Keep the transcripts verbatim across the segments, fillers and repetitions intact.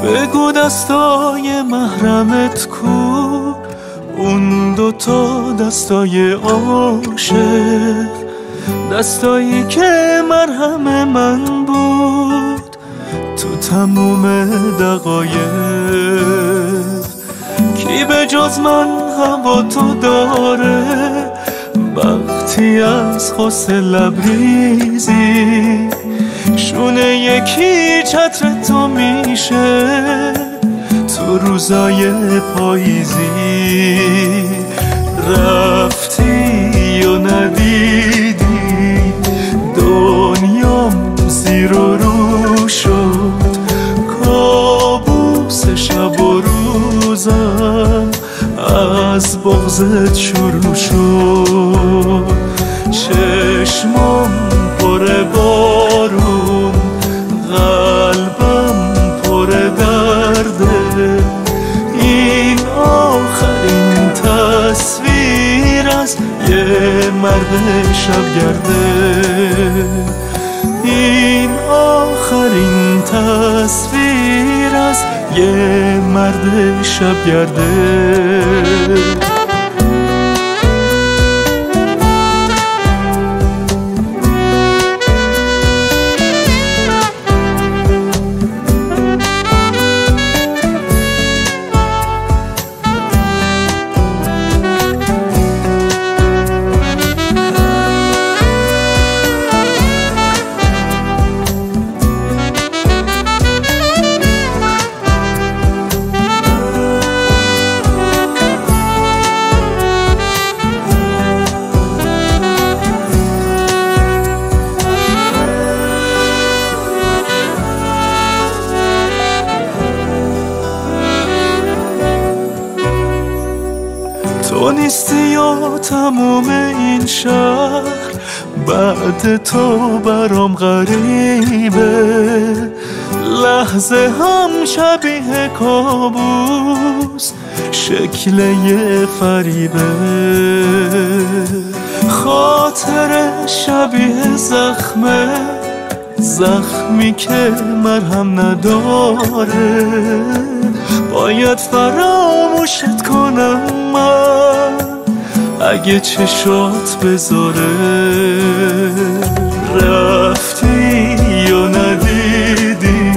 بگو دستای محرمت کو، اون دوتا دستای عاشق، دستایی که مرهم من بود تو تموم دقایق. کی به جز من هوا تو داره وقتی از خاص لبریزی شونه یکی چتر تو میشه تو روزای پاییزی. رفتی و ندیدی دنیام زیر و رو شد، کابوس شب و روزم از بغضت شروع شد. چشمام پر بارون، قلبم پر درده، این آخرین تصویر از یه مرد شبگرده. این آخرین تصویر از یه مرد شبگرده. تو نیستی و تموم این شهر بعد تو برام غریبه، لحظه هم شبیه کابوس شکل یه فریبه. خاطر شبیه زخمه، زخمی که مرهم نداره، باید فراموشت کنم من اگه چشات بذاره. رفتی و ندیدی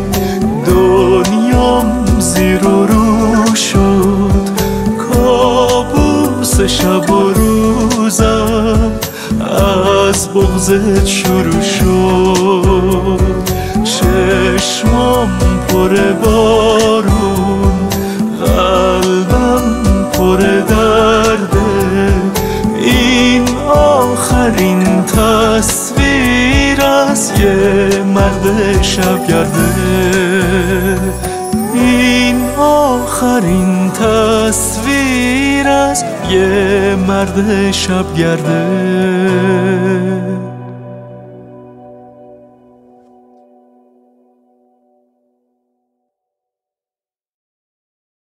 دنیام زیر و رو شد، کابوس شب و روزم از بغضت شروع شد. چشمام پر بارون، قلبم پر درده، این آخرین تصویر از یه مرد شبگرده. این آخرین تصویر از یه مرد شبگرده.